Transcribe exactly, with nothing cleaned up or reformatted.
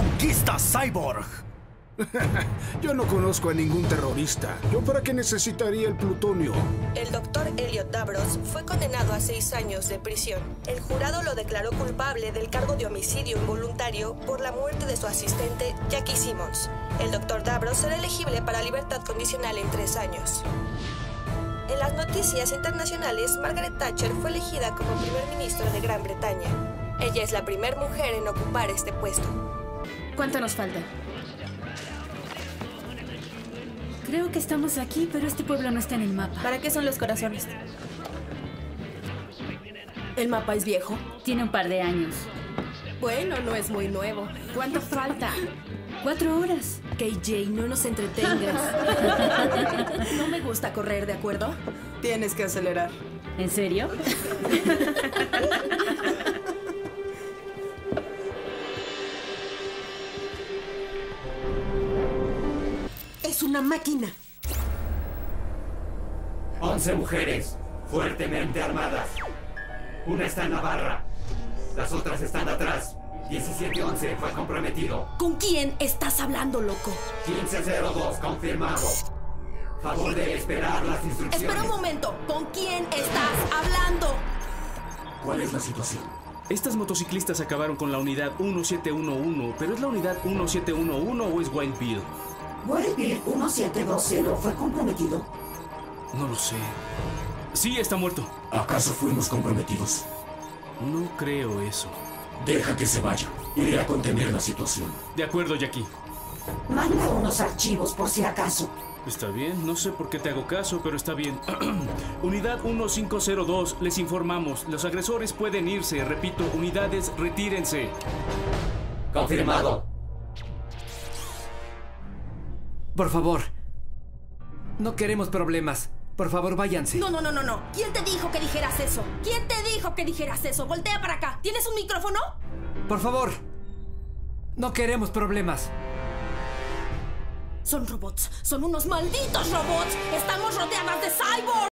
Conquista Cyborg. Yo no conozco a ningún terrorista. ¿Yo para qué necesitaría el plutonio? El doctor Elliot Davros fue condenado a seis años de prisión. El jurado lo declaró culpable del cargo de homicidio involuntario por la muerte de su asistente Jackie Simmons. El doctor Davros será elegible para libertad condicional en tres años. En las noticias internacionales, Margaret Thatcher fue elegida como primer ministro de Gran Bretaña. Ella es la primera mujer en ocupar este puesto. ¿Cuánto nos falta? Creo que estamos aquí, pero este pueblo no está en el mapa. ¿Para qué son los corazones? ¿El mapa es viejo? Tiene un par de años. Bueno, no es muy nuevo. ¿Cuánto falta? Cuatro horas. K J, no nos entretengas. No me gusta correr, ¿de acuerdo? Tienes que acelerar. ¿En serio? Es una máquina. Once mujeres, fuertemente armadas. Una está en la barra. Las otras están atrás. diecisiete once fue comprometido. ¿Con quién estás hablando, loco? quince cero dos confirmado. Favor de esperar las instrucciones. Espera un momento. ¿Con quién estás hablando? ¿Cuál es la situación? Estas motociclistas acabaron con la unidad diecisiete once, pero ¿es la unidad diecisiete once o es Wild Bill? ¿Wild Bill diecisiete veinte fue comprometido? No lo sé. Sí, está muerto. ¿Acaso fuimos comprometidos? No creo eso. Deja que se vaya. Iré a contener la situación. De acuerdo, Jackie. Manda unos archivos por si acaso. Está bien, no sé por qué te hago caso, pero está bien. Unidad quince cero dos, les informamos. Los agresores pueden irse. Repito, unidades, retírense. Confirmado. Por favor. No queremos problemas. Por favor, váyanse. No, no, no, no, no. ¿Quién te dijo que dijeras eso? ¿Quién te dijo que dijeras eso? Voltea para acá. ¿Tienes un micrófono? Por favor. No queremos problemas. Son robots. Son unos malditos robots. Estamos rodeadas de cyborgs.